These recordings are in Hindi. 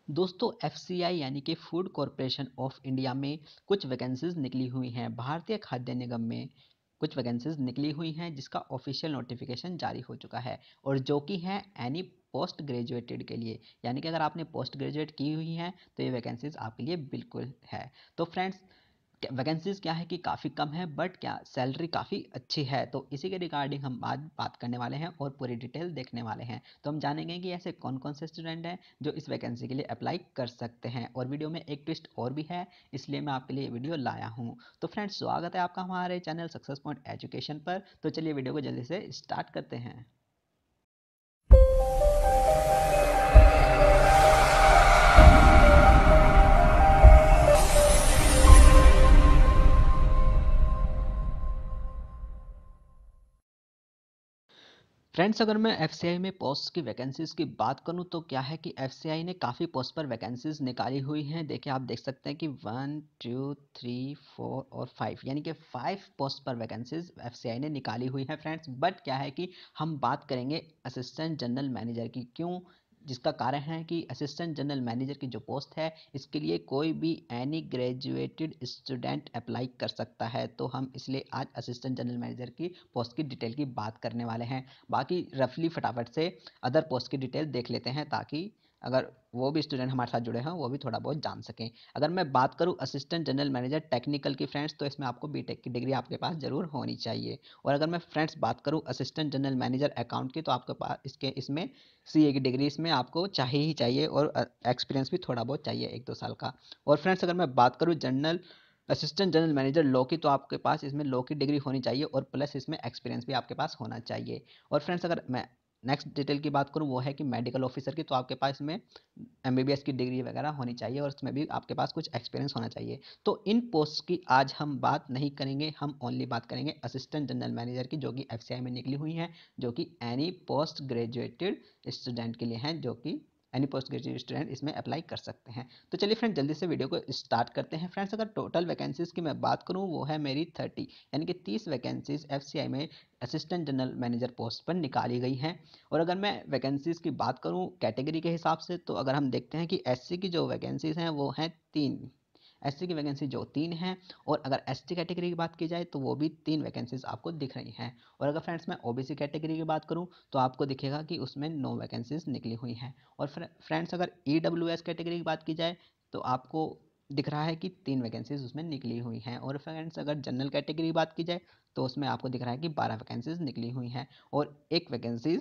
दोस्तों एफसीआई यानी कि फूड कॉरपोरेशन ऑफ इंडिया में कुछ वैकेंसीज निकली हुई हैं। भारतीय खाद्य निगम में कुछ वैकेंसीज निकली हुई हैं जिसका ऑफिशियल नोटिफिकेशन जारी हो चुका है और जो कि है एनी पोस्ट ग्रेजुएटेड के लिए, यानी कि अगर आपने पोस्ट ग्रेजुएट की हुई हैं तो ये वैकेंसीज आपके लिए बिल्कुल है। तो फ्रेंड्स, वैकेंसीज क्या है कि काफ़ी कम है बट क्या सैलरी काफ़ी अच्छी है, तो इसी के रिगार्डिंग हम आज बात करने वाले हैं और पूरी डिटेल देखने वाले हैं। तो हम जानेंगे कि ऐसे कौन कौन से स्टूडेंट हैं जो इस वैकेंसी के लिए अप्लाई कर सकते हैं। और वीडियो में एक ट्विस्ट और भी है, इसलिए मैं आपके लिए वीडियो लाया हूँ। तो फ्रेंड्स, स्वागत है आपका हमारे चैनल सक्सेस पॉइंट एजुकेशन पर। तो चलिए वीडियो को जल्दी से स्टार्ट करते हैं। फ्रेंड्स, अगर मैं एफसीआई में पोस्ट की वैकेंसीज की बात करूं तो क्या है कि एफसीआई ने काफ़ी पोस्ट पर वैकेंसीज निकाली हुई हैं। देखिए, आप देख सकते हैं कि 1 2 3 4 और 5, यानी कि 5 पोस्ट पर वैकेंसीज एफसीआई ने निकाली हुई हैं फ्रेंड्स। बट क्या है कि हम बात करेंगे असिस्टेंट जनरल मैनेजर की। क्यों? जिसका कारण है कि असिस्टेंट जनरल मैनेजर की जो पोस्ट है इसके लिए कोई भी एनी ग्रेजुएटेड स्टूडेंट अप्लाई कर सकता है। तो हम इसलिए आज असिस्टेंट जनरल मैनेजर की पोस्ट की डिटेल की बात करने वाले हैं। बाकी रफली फटाफट से अदर पोस्ट की डिटेल देख लेते हैं ताकि अगर वो भी स्टूडेंट हमारे साथ जुड़े हैं वो भी थोड़ा बहुत जान सकें। अगर मैं बात करूं असिस्टेंट जनरल मैनेजर टेक्निकल की फ्रेंड्स, तो इसमें आपको बीटेक की डिग्री आपके पास ज़रूर होनी चाहिए। और अगर मैं फ्रेंड्स बात करूं असिस्टेंट जनरल मैनेजर अकाउंट की, तो आपके पास इसमें सीए की डिग्री इसमें आपको चाहिए ही चाहिए और एक्सपीरियंस भी थोड़ा बहुत चाहिए 1-2 साल का। और फ्रेंड्स, अगर मैं बात करूं general assistant general manager law की, तो आपके पास इसमें लॉ की डिग्री होनी चाहिए और प्लस इसमें एक्सपीरियंस भी आपके पास होना चाहिए। और फ्रेंड्स, अगर मैं नेक्स्ट डिटेल की बात करूं वो है कि मेडिकल ऑफिसर की, तो आपके पास इसमें एमबीबीएस की डिग्री वगैरह होनी चाहिए और उसमें भी आपके पास कुछ एक्सपीरियंस होना चाहिए। तो इन पोस्ट की आज हम बात नहीं करेंगे, हम ओनली बात करेंगे असिस्टेंट जनरल मैनेजर की, जो कि एफसीआई में निकली हुई है, जो कि एनी पोस्ट ग्रेजुएटेड स्टूडेंट के लिए हैं, जो कि एनी पोस्ट ग्रेजुएट स्टूडेंट इसमें अप्लाई कर सकते हैं। तो चलिए फ्रेंड, जल्दी से वीडियो को स्टार्ट करते हैं। फ्रेंड्स, अगर टोटल वैकेंसीज की मैं बात करूं वो है मेरी 30, यानी कि 30 वैकेंसीज एफसीआई में असिस्टेंट जनरल मैनेजर पोस्ट पर निकाली गई हैं। और अगर मैं वैकेंसीज की बात करूं कैटेगरी के हिसाब से, तो अगर हम देखते हैं कि एससी की जो वैकेंसीज हैं वो हैं 3। एससी की वैकेंसी जो 3 हैं, और अगर एसटी कैटेगरी की बात की जाए तो वो भी 3 वैकेंसीज आपको दिख रही हैं। और अगर फ्रेंड्स मैं ओबीसी कैटेगरी की बात करूं तो आपको दिखेगा कि उसमें 9 वैकेंसीज निकली हुई हैं। और फ्रेंड्स, अगर ईडब्ल्यूएस कैटेगरी की बात की जाए तो आपको दिख रहा है कि 3 वैकेंसीज उसमें निकली हुई हैं। और फ्रेंड्स, अगर जनरल कैटेगरी की बात की जाए तो उसमें आपको दिख रहा है कि 12 वैकेंसीज निकली हुई हैं और एक वैकेंसी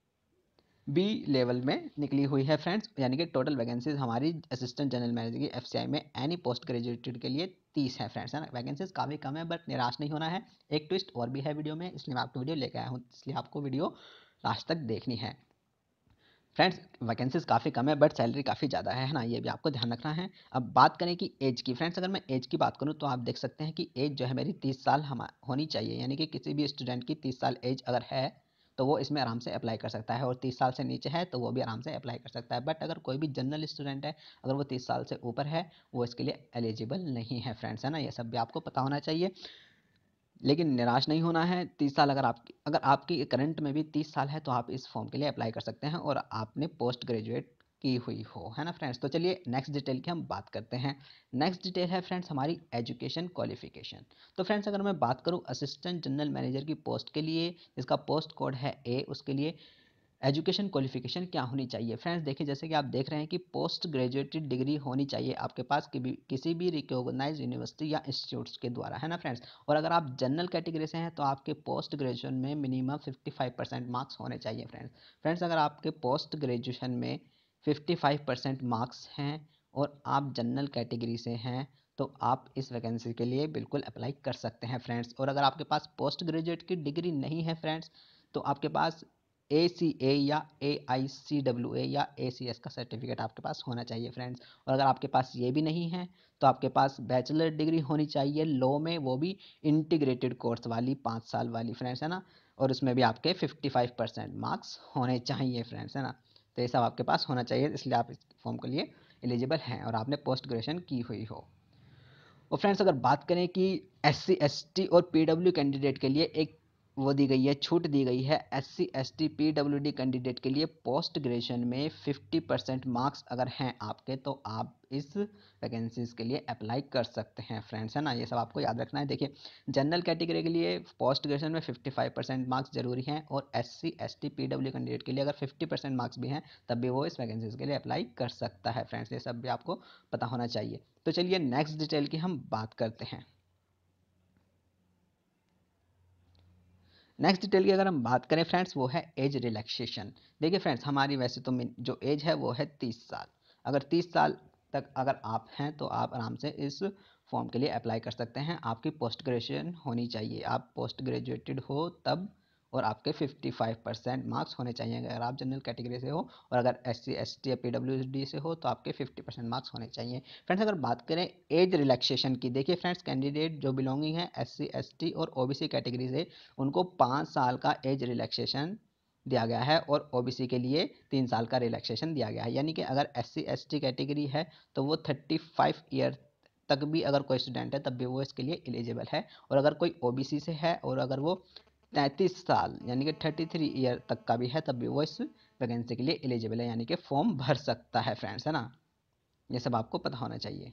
बी लेवल में निकली हुई है फ्रेंड्स, यानी कि टोटल वैकेंसीज हमारी असिस्टेंट जनरल मैनेजर की एफसीआई में एनी पोस्ट ग्रेजुएटेड के लिए 30 है फ्रेंड्स, है ना। वैकेंसीज काफ़ी कम है बट निराश नहीं होना है। एक ट्विस्ट और भी है वीडियो में, इसलिए मैं आपको वीडियो लेकर आया हूँ, इसलिए आपको वीडियो लास्ट तक देखनी है। फ्रेंड्स, वैकेंसीज काफ़ी कम है बट सैलरी काफ़ी ज़्यादा है ना, ये भी आपको ध्यान रखना है। अब बात करें कि एज की, फ्रेंड्स अगर मैं एज की बात करूं तो आप देख सकते हैं कि एज जो है मेरी 30 साल हम होनी चाहिए, यानी कि किसी भी स्टूडेंट की 30 साल एज अगर है तो वो इसमें आराम से अप्लाई कर सकता है। और 30 साल से नीचे है तो वो भी आराम से अप्लाई कर सकता है। बट अगर कोई भी जनरल स्टूडेंट है, अगर वो 30 साल से ऊपर है, वो इसके लिए एलिजिबल नहीं है फ्रेंड्स, है ना। ये सब भी आपको पता होना चाहिए। लेकिन निराश नहीं होना है। 30 साल अगर आपकी करंट में भी 30 साल है तो आप इस फॉर्म के लिए अप्लाई कर सकते हैं और आपने पोस्ट ग्रेजुएट की हुई हो, है ना फ्रेंड्स। तो चलिए नेक्स्ट डिटेल की हम बात करते हैं। नेक्स्ट डिटेल है फ्रेंड्स हमारी एजुकेशन क्वालिफिकेशन। तो फ्रेंड्स, अगर मैं बात करूं असिस्टेंट जनरल मैनेजर की पोस्ट के लिए, जिसका पोस्ट कोड है ए, उसके लिए एजुकेशन क्वालिफिकेशन क्या होनी चाहिए। फ्रेंड्स देखिए, जैसे कि आप देख रहे हैं कि पोस्ट ग्रेजुएटेड डिग्री होनी चाहिए आपके पास किसी भी रिकॉग्नाइज्ड यूनिवर्सिटी या इंस्टीट्यूट्स के द्वारा, है ना फ्रेंड्स। और अगर आप जनरल कैटेगरी से हैं तो आपके पोस्ट ग्रेजुएशन में मिनिमम 55% मार्क्स होने चाहिए फ्रेंड्स। अगर आपके पोस्ट ग्रेजुएशन में 55% मार्क्स हैं और आप जनरल कैटेगरी से हैं तो आप इस वैकेंसी के लिए बिल्कुल अप्लाई कर सकते हैं फ्रेंड्स। और अगर आपके पास पोस्ट ग्रेजुएट की डिग्री नहीं है फ्रेंड्स, तो आपके पास ACA या AICWA या ACS का सर्टिफिकेट आपके पास होना चाहिए फ्रेंड्स। और अगर आपके पास ये भी नहीं है तो आपके पास बैचलर डिग्री होनी चाहिए लॉ में, वो भी इंटीग्रेटेड कोर्स वाली 5 साल वाली फ्रेंड्स, है ना। और उसमें भी आपके 55% मार्क्स होने चाहिए फ्रेंड्स, है ना। तो ये सब आपके पास होना चाहिए, इसलिए आप इस फॉर्म के लिए एलिजिबल हैं और आपने पोस्ट ग्रेजुएशन की हुई हो। और फ्रेंड्स, अगर बात करें कि SC ST और PW कैंडिडेट के लिए एक वो दी गई है, छूट दी गई है SC ST PWD कैंडिडेट के लिए पोस्ट ग्रेजुएशन में 50% मार्क्स अगर हैं आपके तो आप इस वैकेंसीज के लिए अप्लाई कर सकते हैं फ्रेंड्स, है ना। ये सब आपको याद रखना है। देखिए जनरल कैटेगरी के लिए पोस्ट ग्रेजुएशन में 55% मार्क्स जरूरी हैं और SC ST PWD कैंडिडेट के लिए अगर 50% मार्क्स भी हैं तब भी वो इस वैकेंसीज के लिए अप्लाई कर सकता है फ्रेंड्स। ये सब भी आपको पता होना चाहिए। तो चलिए नेक्स्ट डिटेल की हम बात करते हैं। नेक्स्ट डिटेल की अगर हम बात करें फ्रेंड्स वो है एज रिलैक्सेशन। देखिए फ्रेंड्स हमारी वैसे तो जो एज है वो है 30 साल। अगर 30 साल तक अगर आप हैं तो आप आराम से इस फॉर्म के लिए अप्लाई कर सकते हैं। आपकी पोस्ट ग्रेजुएशन होनी चाहिए, आप पोस्ट ग्रेजुएटेड हो तब, और आपके 55% मार्क्स होने चाहिए अगर आप जनरल कैटेगरी से हो, और अगर SC ST या PWD से हो तो आपके 50% मार्क्स होने चाहिए फ्रेंड्स। अगर बात करें एज रिलैक्सेशन की, देखिए फ्रेंड्स कैंडिडेट जो बिलोंगिंग है SC ST और OBC कैटेगरी से उनको 5 साल का एज रिलैक्सेशन दिया गया है और OBC के लिए 3 साल का रिलैक्सेशन दिया गया है। यानी कि अगर SC ST कैटेगरी है तो वो 35 ईयर तक भी अगर कोई स्टूडेंट है तब भी वो इसके लिए एलिजिबल है, और अगर कोई OBC से है और अगर वो 33 साल यानी कि 33 ईयर तक का भी है तब भी वो इस वैकेंसी के लिए एलिजिबल है, यानी कि फॉर्म भर सकता है फ्रेंड्स, है ना। ये सब आपको पता होना चाहिए।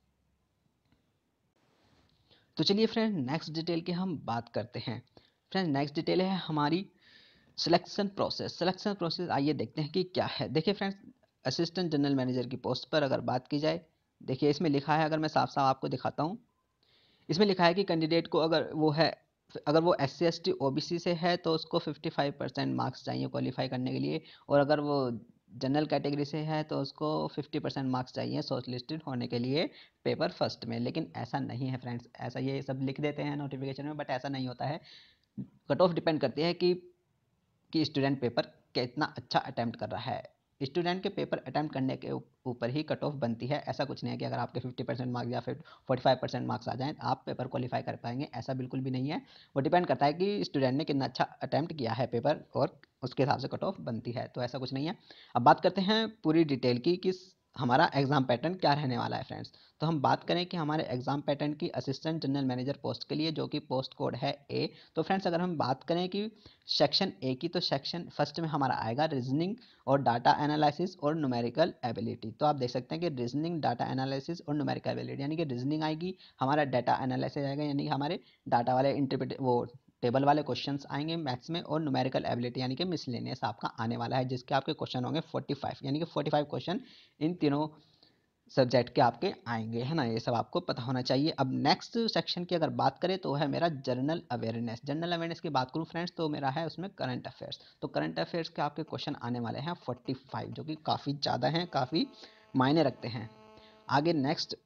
तो चलिए फ्रेंड नेक्स्ट डिटेल की हम बात करते हैं। फ्रेंड नेक्स्ट डिटेल है हमारी सिलेक्शन प्रोसेस। सिलेक्शन प्रोसेस आइए देखते हैं कि क्या है। देखिए फ्रेंड्स असिस्टेंट जनरल मैनेजर की पोस्ट पर अगर बात की जाए, देखिए इसमें लिखा है, अगर मैं साफ साफ आपको दिखाता हूँ, इसमें लिखा है कि कैंडिडेट को अगर वो SC ST OBC से है तो उसको 55% मार्क्स चाहिए क्वालिफाई करने के लिए, और अगर वो जनरल कैटेगरी से है तो उसको 50% मार्क्स चाहिए शॉर्ट लिस्टेड होने के लिए पेपर फर्स्ट में। लेकिन ऐसा नहीं है फ्रेंड्स, ऐसा ये सब लिख देते हैं नोटिफिकेशन में, बट ऐसा नहीं होता है। कट ऑफ डिपेंड करती है कि स्टूडेंट पेपर कितना अच्छा अटैम्प्ट कर रहा है। स्टूडेंट के पेपर अटैम्प्ट करने के ऊपर ही कट ऑफ बनती है। ऐसा कुछ नहीं है कि अगर आपके 50% मार्क्स या फिर 45% मार्क्स आ जाएं तो आप पेपर क्वालिफाई कर पाएंगे, ऐसा बिल्कुल भी नहीं है। वो डिपेंड करता है कि स्टूडेंट ने कितना अच्छा अटैम्प्ट किया है पेपर, और उसके हिसाब से कट ऑफ बनती है। तो ऐसा कुछ नहीं है। अब बात करते हैं पूरी डिटेल की कि हमारा एग्जाम पैटर्न क्या रहने वाला है फ्रेंड्स। तो हम बात करें कि हमारे एग्जाम पैटर्न की असिस्टेंट जनरल मैनेजर पोस्ट के लिए जो कि पोस्ट कोड है A। तो फ्रेंड्स अगर हम बात करें कि सेक्शन A की, तो सेक्शन फर्स्ट में हमारा आएगा रीजनिंग और डाटा एनालिसिस और न्यूमेरिकल एबिलिटी। तो आप देख सकते हैं कि रीजनिंग, डाटा एनालिसिस और न्यूमेरिकल एबिलिटी, यानी कि रीजनिंग आएगी, हमारा डाटा एनालिसिस आएगा, यानी कि हमारे डाटा वाले इंटरप्रेट वो टेबल वाले क्वेश्चंस आएंगे मैथ्स में, और न्यूमेरिकल एबिलिटी यानी कि मिसलेनियस आपका आने वाला है, जिसके आपके क्वेश्चन होंगे 45, यानी कि 45 क्वेश्चन इन तीनों सब्जेक्ट के आपके आएंगे, है ना। ये सब आपको पता होना चाहिए। अब नेक्स्ट सेक्शन की अगर बात करें तो है मेरा जनरल अवेयरनेस। जनरल अवेयरनेस की बात करूं फ्रेंड्स तो मेरा है उसमें करंट अफेयर्स। तो करंट अफेयर्स के आपके क्वेश्चन आने वाले हैं 45, जो कि काफ़ी ज़्यादा हैं, काफ़ी मायने रखते हैं। आगे नेक्स्ट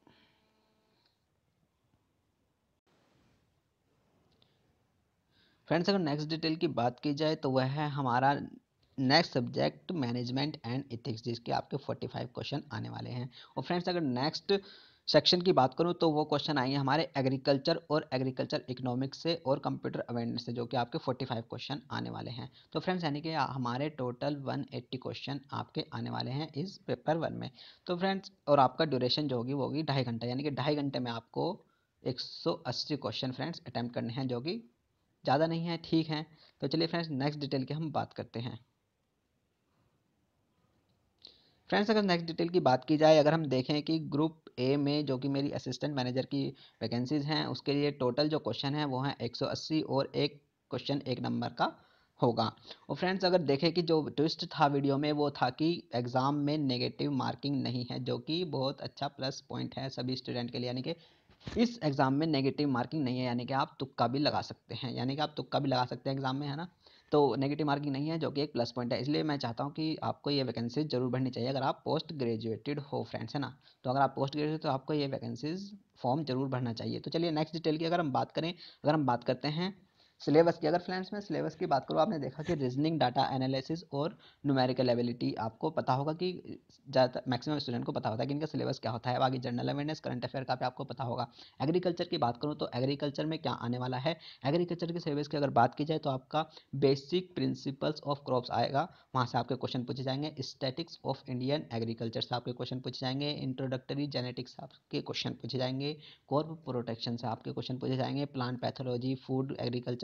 फ्रेंड्स अगर नेक्स्ट डिटेल की बात की जाए तो वह है हमारा next subject management and ethics, जिसके आपके 45 क्वेश्चन आने वाले हैं। और फ्रेंड्स अगर नेक्स्ट सेक्शन की बात करूं तो वो क्वेश्चन आएंगे हमारे एग्रीकल्चर और एग्रीकल्चर इकोनॉमिक्स से और कंप्यूटर अवेयरनेस से, जो कि आपके 45 क्वेश्चन आने वाले हैं। तो फ्रेंड्स यानी कि हमारे टोटल 180 क्वेश्चन आपके आने वाले हैं इस पेपर 1 में। तो फ्रेंड्स और आपका ड्यूरेशन जो होगी वो होगी 2.5 घंटा, यानी कि 2.5 घंटे में आपको 180 क्वेश्चन फ्रेंड्स अटैम्प्ट करने हैं, जो कि ज़्यादा नहीं है, ठीक है। तो चलिए फ्रेंड्स नेक्स्ट डिटेल की हम बात करते हैं। फ्रेंड्स अगर नेक्स्ट डिटेल की बात की जाए, अगर हम देखें कि ग्रुप A में जो कि मेरी असिस्टेंट मैनेजर की वैकेंसीज हैं उसके लिए टोटल जो क्वेश्चन है वो हैं 180, और एक क्वेश्चन 1 नंबर का होगा। और फ्रेंड्स अगर देखें कि जो ट्विस्ट था वीडियो में वो था कि एग्ज़ाम में नेगेटिव मार्किंग नहीं है, जो कि बहुत अच्छा प्लस पॉइंट है सभी स्टूडेंट के लिए, यानी कि इस एग्ज़ाम में नेगेटिव मार्किंग नहीं है, यानी कि आप तुक्का भी लगा सकते हैं, यानी कि आप तुक्का भी लगा सकते हैं एग्ज़ाम में, है ना। तो नेगेटिव मार्किंग नहीं है, जो कि एक प्लस पॉइंट है। इसलिए मैं चाहता हूँ कि आपको ये वैकेंसीज जरूर भरनी चाहिए अगर आप पोस्ट ग्रेजुएटेड हो फ्रेंड्स, है ना। तो अगर आप पोस्ट ग्रेजुएट तो आपको ये वैकेंसीज फॉर्म जरूर भरना चाहिए। तो चलिए नेक्स्ट डिटेल की अगर हम बात करें, अगर हम बात करते हैं सिलेबस की। अगर फ्रेंड्स मैं सिलेबस की बात करूँ, आपने देखा कि रीजनिंग, डाटा एनालिसिस और न्यूमेरिकल एबिलिटी आपको पता होगा कि ज़्यादातर मैक्सिमम स्टूडेंट को पता होता है कि इनका सिलेबस क्या होता है। बाकी जनरल अवेयरनेस, करंट अफेयर का भी आपको पता होगा। एग्रीकल्चर की बात करूँ तो एग्रीकल्चर में क्या आने वाला है, एग्रीकल्चर के सिलेबस की अगर बात की जाए तो आपका बेसिक प्रिंसिपल्स ऑफ क्रॉप्स आएगा, वहाँ से आपके क्वेश्चन पूछे जाएंगे। स्टैटिक्स ऑफ इंडियन एग्रीकल्चर से आपके क्वेश्चन पूछे जाएंगे। इंट्रोडक्टरी जेनेटिक्स से आपके क्वेश्चन पूछे जाएंगे। क्रॉप प्रोटेक्शन से आपके क्वेश्चन पूछे जाएंगे। Plant pathology, food agriculture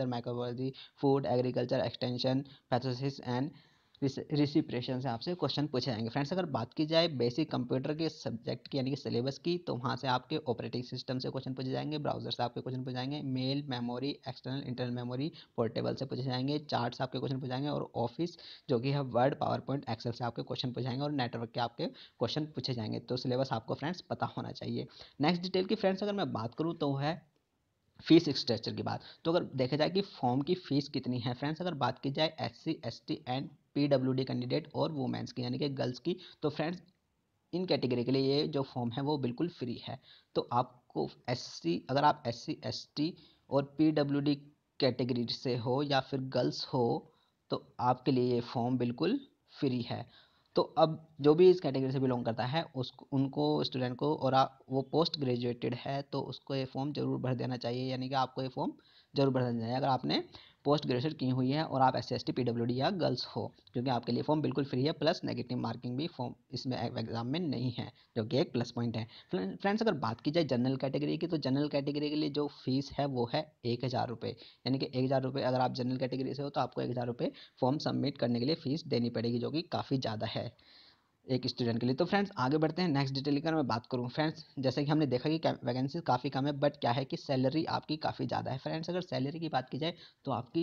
microbiology, food, agriculture, extension, pathosis and respiration से आपसे क्वेश्चन पूछे जाएंगे। फ्रेंड्स अगर बात की जाए बेसिक कंप्यूटर के सब्जेक्ट की यानी कि सिलेबस की, तो वहाँ से आपके ऑपरेटिंग सिस्टम से क्वेश्चन पूछे जाएंगे, ब्राउजर से आपके क्वेश्चन पूछे जाएंगे, mail, memory, external internal memory, portable से पूछे जाएंगे, चार्ट से आपके क्वेश्चन पूछे जाएंगे, और ऑफिस जो कि है वर्ड, पावर पॉइंट, एक्सेल से आपके क्वेश्चन पूछे जाएंगे, और नेटवर्क के आपके क्वेश्चन पूछे जाएंगे। तो सिलेबस आपको फ्रेंड्स पता होना चाहिए। नेक्स्ट डिटेल की फ्रेंड्स अगर मैं बात करूँ तो है फीस स्ट्रक्चर की बात। तो अगर देखा जाए कि फॉर्म की फीस कितनी है फ्रेंड्स, अगर बात की जाए SC ST and PWD candidate और वुमेन्स की यानी कि गर्ल्स की, तो फ्रेंड्स इन कैटेगरी के लिए ये जो फॉर्म है वो बिल्कुल फ्री है। तो आपको अगर आप SC ST और PWD कैटेगरी से हो या फिर गर्ल्स हो, तो आपके लिए ये फॉर्म बिल्कुल फ्री है। तो अब जो भी इस कैटेगरी से बिलोंग करता है उसको उनको स्टूडेंट को, और वो पोस्ट ग्रेजुएटेड है तो उसको ये फॉर्म जरूर भर देना चाहिए, यानी कि आपको ये फॉर्म जरूर भर देना चाहिए अगर आपने पोस्ट ग्रेजुएट की हुई है और आप SC ST PWD या गर्ल्स हो, क्योंकि आपके लिए फॉर्म बिल्कुल फ्री है, प्लस नेगेटिव मार्किंग भी फॉर्म इसमें एग्जाम में नहीं है, जो कि एक प्लस पॉइंट है। फ्रेंड्स अगर बात की जाए जनरल कैटेगरी की, तो जनरल कैटेगरी के लिए जो फीस है वो है 1,000 रुपये, यानी कि 1,000 रुपये अगर आप जनरल कैटेगरी से हो तो आपको 1,000 रुपये फॉर्म सबमिट करने के लिए फीस देनी पड़ेगी, जो कि काफ़ी ज़्यादा है एक स्टूडेंट के लिए। तो फ्रेंड्स आगे बढ़ते हैं नेक्स्ट डिटेल की। अगर मैं बात करूं फ्रेंड्स, जैसे कि हमने देखा कि वैकेंसी काफ़ी कम है, बट क्या है कि सैलरी आपकी काफ़ी ज़्यादा है। फ्रेंड्स अगर सैलरी की बात की जाए तो आपकी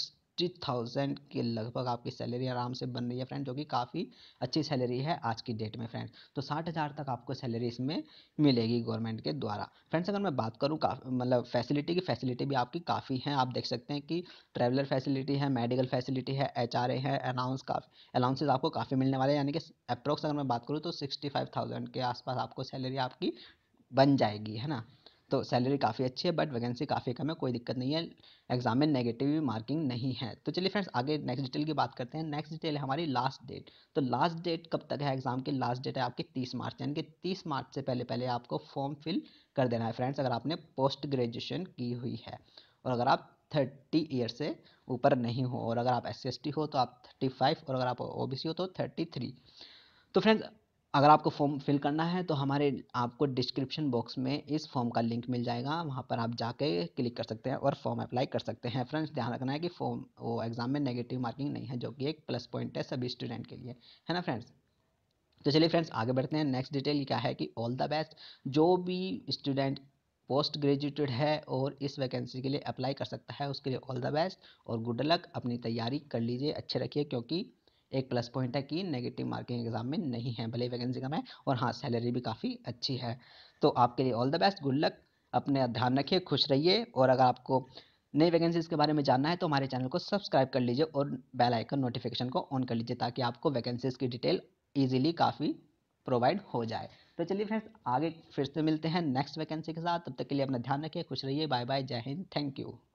60,000 के लगभग आपकी सैलरी आराम से बन रही है फ्रेंड, जो कि काफ़ी अच्छी सैलरी है आज की डेट में फ्रेंड्स। तो 60,000 तक आपको सैलरी इसमें मिलेगी गवर्नमेंट के द्वारा। फ्रेंड्स अगर मैं बात करूँ मतलब फैसिलिटी की, फैसिलिटी भी आपकी काफ़ी हैं। आप देख सकते हैं कि ट्रैवलर फैसिलिटी है, मेडिकल फैसिलिटी है, HRA है, अलाउंसेस आपको काफ़ी मिलने वाले हैं, यानी कि अप्रोक्स अगर मैं बात करूँ तो 65,000 के आसपास आपको सैलरी आपकी बन जाएगी, है ना। तो सैलरी काफ़ी अच्छी है, बट वैकेंसी काफ़ी कम है, कोई दिक्कत नहीं है, एग्जाम में नेगेटिव मार्किंग नहीं है। तो चलिए फ्रेंड्स आगे नेक्स्ट डिटेल की बात करते हैं। नेक्स्ट डिटेल है हमारी लास्ट डेट। तो लास्ट डेट कब तक है एग्जाम की? लास्ट डेट है आपकी 30 मार्च, यानी कि 30 मार्च से पहले पहले आपको फॉर्म फिल कर देना है फ्रेंड्स, अगर आपने पोस्ट ग्रेजुएशन की हुई है और अगर आप 30 ईयर से ऊपर नहीं हो, और अगर आप SC ST हो तो आप 35, और अगर आप OBC हो तो 33। तो फ्रेंड्स अगर आपको फॉर्म फिल करना है तो हमारे आपको डिस्क्रिप्शन बॉक्स में इस फॉर्म का लिंक मिल जाएगा, वहाँ पर आप जाके क्लिक कर सकते हैं और फॉर्म अप्लाई कर सकते हैं। फ्रेंड्स ध्यान रखना है कि फॉर्म वो एग्जाम में नेगेटिव मार्किंग नहीं है, जो कि एक प्लस पॉइंट है सभी स्टूडेंट के लिए, है ना फ्रेंड्स। तो चलिए फ्रेंड्स आगे बढ़ते हैं। नेक्स्ट डिटेल क्या है कि ऑल द बेस्ट, जो भी स्टूडेंट पोस्ट ग्रेजुएटेड है और इस वैकेंसी के लिए अप्लाई कर सकता है उसके लिए ऑल द बेस्ट और गुड लक। अपनी तैयारी कर लीजिए, अच्छे रखिए, क्योंकि एक प्लस पॉइंट है कि नेगेटिव मार्किंग एग्जाम में नहीं है, भले ही वैकेंसी कम है, और हाँ सैलरी भी काफ़ी अच्छी है। तो आपके लिए all the best, good luck, अपने ध्यान रखिए, खुश रहिए, और अगर आपको नई वैकेंसीज के बारे में जानना है तो हमारे चैनल को सब्सक्राइब कर लीजिए और बेल आइकन नोटिफिकेशन को ऑन कर लीजिए, ताकि आपको वैकेंसीज की डिटेल ईजिली काफ़ी प्रोवाइड हो जाए। तो चलिए फ्रेंड्स आगे फिर से मिलते हैं नेक्स्ट वैकेंसी के साथ, तब तक के लिए अपना ध्यान रखिए, खुश रहिए, बाय बाय, जय हिंद, थैंक यू।